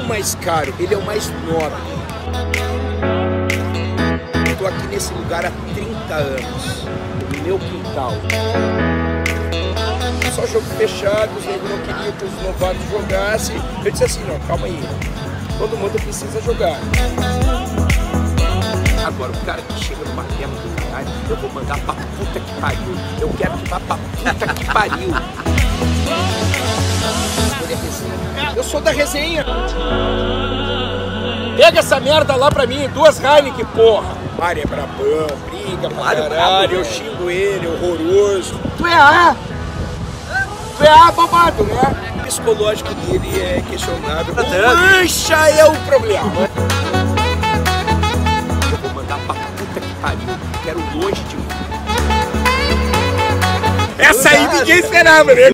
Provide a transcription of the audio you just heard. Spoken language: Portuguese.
o mais caro, ele é o mais nobre. Estou aqui nesse lugar há 30 anos, no meu quintal. Só jogo fechado, os negros não queriam que os novatos jogassem. Eu disse assim, não, calma aí, todo mundo precisa jogar. Agora, o cara que chega numa tela do caralho, eu vou mandar pra puta que pariu. Eu quero que vá pra puta que pariu. Eu sou da resenha. Pega essa merda lá pra mim, 2 Heineken, porra. Mário é brabão, briga pra caralho, eu xingo ele, horroroso. Tu é A! Tu é A babado, né? O psicológico dele é questionável. O mancha é o problema. Eu vou mandar pra puta que pariu. Quero longe de mim. Essa aí ninguém esperava, né?